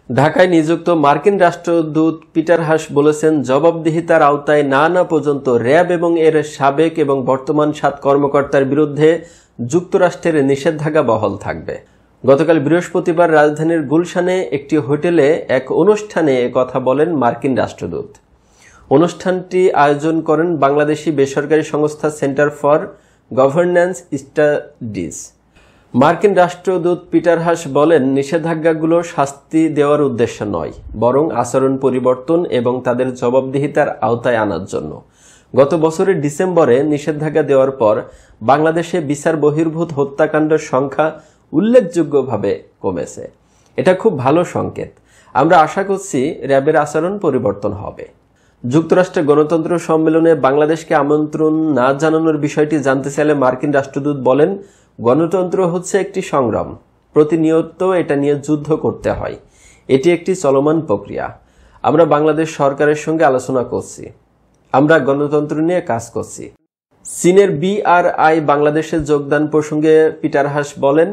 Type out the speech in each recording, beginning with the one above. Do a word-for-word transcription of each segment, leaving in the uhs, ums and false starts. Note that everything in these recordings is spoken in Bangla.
ঢাকায় নিযুক্ত মার্কিন রাষ্ট্রদূত পিটার হাস বলেছেন, জবাবদিহিতার আওতায় না আনা পর্যন্ত র্যাব এবং এর সাবেক এবং বর্তমান সাত কর্মকর্তার বিরুদ্ধে যুক্তরাষ্ট্রের নিষেধাজ্ঞা বহাল থাকবে। গতকাল বৃহস্পতিবার রাজধানীর গুলশানে একটি হোটেলে এক অনুষ্ঠানে একথা বলেন মার্কিন রাষ্ট্রদূত। অনুষ্ঠানটি আয়োজন করেন বাংলাদেশি বেসরকারি সংস্থা সেন্টার ফর গভর্নেন্স স্টাডিজ। মার্কিন রাষ্ট্রদূত পিটার হাস বলেন, নিষেধাজ্ঞাগুলো শাস্তি দেওয়ার উদ্দেশ্য নয়, বরং আচরণ পরিবর্তন এবং তাদের জবাবদিহিতার আওতায় আনার জন্য। গত বছরের ডিসেম্বরে নিষেধাজ্ঞা দেওয়ার পর বাংলাদেশে বিচার বহির্ভূত হত্যাকাণ্ডের সংখ্যা উল্লেখযোগ্যভাবে কমেছে। এটা খুব ভালো সংকেত। আমরা আশা করছি র্যাবের আচরণ পরিবর্তন হবে। যুক্তরাষ্ট্রের গণতন্ত্র সম্মেলনে বাংলাদেশকে আমন্ত্রণ না জানানোর বিষয়টি জানতে চাইলে মার্কিন রাষ্ট্রদূত বলেন, গণতন্ত্র হচ্ছে একটি সংগ্রাম। প্রতিনিয়ত এটা নিয়ে যুদ্ধ করতে হয়। এটি একটি চলমান প্রক্রিয়া। আমরা বাংলাদেশ সরকারের সঙ্গে আলোচনা করছি। আমরা গণতন্ত্র নিয়ে কাজ করছি। চীনের বিআরআই বাংলাদেশে যোগদান প্রসঙ্গে পিটার হাস বলেন,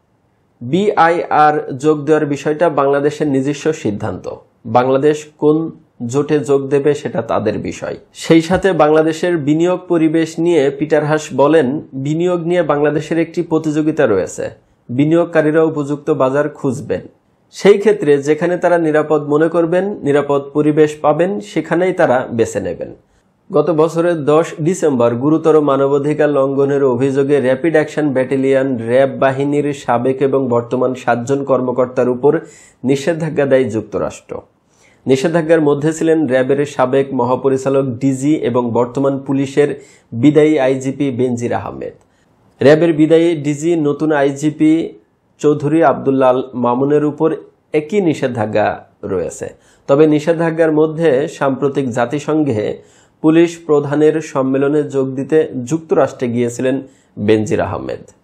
বিআইআর যোগ দেওয়ার বিষয়টা বাংলাদেশের নিজস্ব সিদ্ধান্ত। বাংলাদেশ কোন জোটে যোগ দেবে সেটা তাদের বিষয়। সেই সাথে বাংলাদেশের বিনিয়োগ পরিবেশ নিয়ে পিটার হাস বলেন, বিনিয়োগ নিয়ে বাংলাদেশের একটি প্রতিযোগিতা রয়েছে। বিনিয়োগকারীরা উপযুক্ত বাজার খুঁজবেন। সেই ক্ষেত্রে যেখানে তারা নিরাপদ মনে করবেন, নিরাপদ পরিবেশ পাবেন, সেখানেই তারা বেছে নেবেন। গত বছরের দশ ডিসেম্বর গুরুতর মানবাধিকার লঙ্ঘনের অভিযোগে র্যাপিড অ্যাকশন ব্যাটালিয়ন র্যাব বাহিনীর সাবেক এবং বর্তমান সাতজন কর্মকর্তার উপর নিষেধাজ্ঞা দেয় যুক্তরাষ্ট্র। নিষেধাজ্ঞার মধ্যে ছিলেন র্যাবের সাবেক মহাপরিচালক ডিজি এবং বর্তমান পুলিশের বিদায়ী আইজিপি বেনজির আহমেদ। র্যাবের বিদায়ী ডিজি নতুন আইজিপি চৌধুরী আবদুল্লাহ মামুনের উপর একই নিষেধাজ্ঞা রয়েছে। তবে নিষেধাজ্ঞার মধ্যে সাম্প্রতিক জাতিসংঘে পুলিশ প্রধানের সম্মেলনে যোগ দিতে যুক্তরাষ্ট্রে গিয়েছিলেন বেনজির আহমেদ।